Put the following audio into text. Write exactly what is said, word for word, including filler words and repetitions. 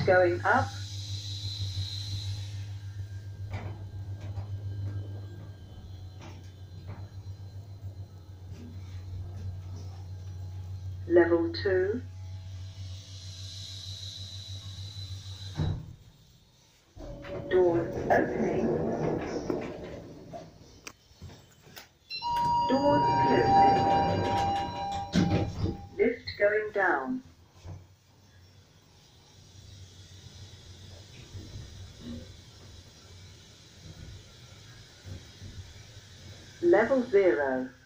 Lift going up. Level two. Doors opening. Doors closing. Lift going down. Level zero.